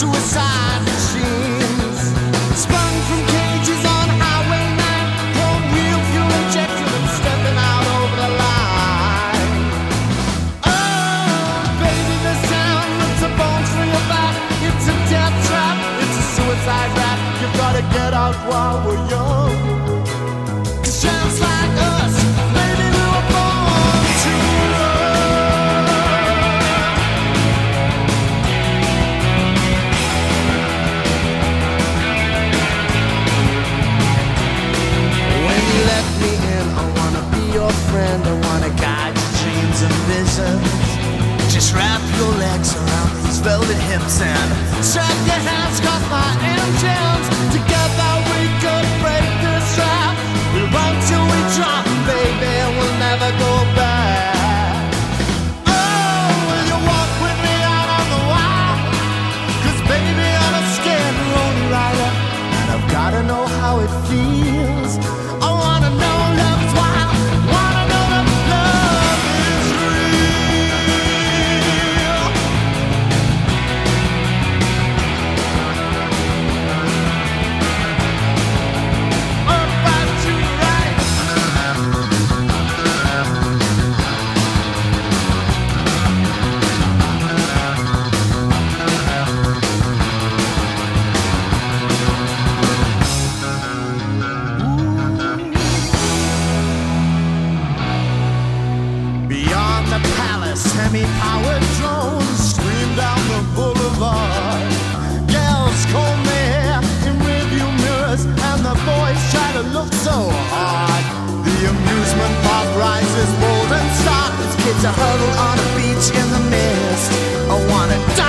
suicide machines, sprung from cages on Highway 9, home real fuel injected and stepping out over the line. Oh, baby, this town rips the bones from your back. It's a death trap, it's a suicide rap. You've gotta get out while we're young. 'Cause just like us, baby, we were born to run. When you let me in, I wanna be your friend. I wanna guide your dreams and visions. Just wrap your legs around these velvet hips and strap your hands across my engines. Together we could break this trap. We'll run till we drop, baby, and we'll never go back. Oh, will you walk with me out on the wild? 'Cause baby, I'm a scared lonely rider, and I've gotta know how it feels. I wanna know love's wild, wanna know that love is real. About you right. Beyond the palace, semi-powered drones stream down the boulevard. Girls comb their hair in rearview mirrors, and the boys try to look so hard. The amusement park rises bold and stark as kids are huddled on a beach in the mist. I wanna